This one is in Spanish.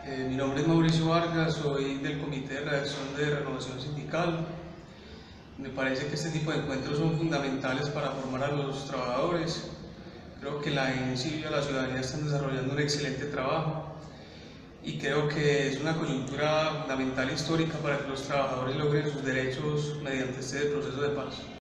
Mi nombre es Mauricio Vargas, soy del Comité de Redacción de Renovación Sindical. Me parece que este tipo de encuentros son fundamentales para formar a los trabajadores. Creo que la agencia y la ciudadanía están desarrollando un excelente trabajo y creo que es una coyuntura fundamental histórica para que los trabajadores logren sus derechos mediante este proceso de paz.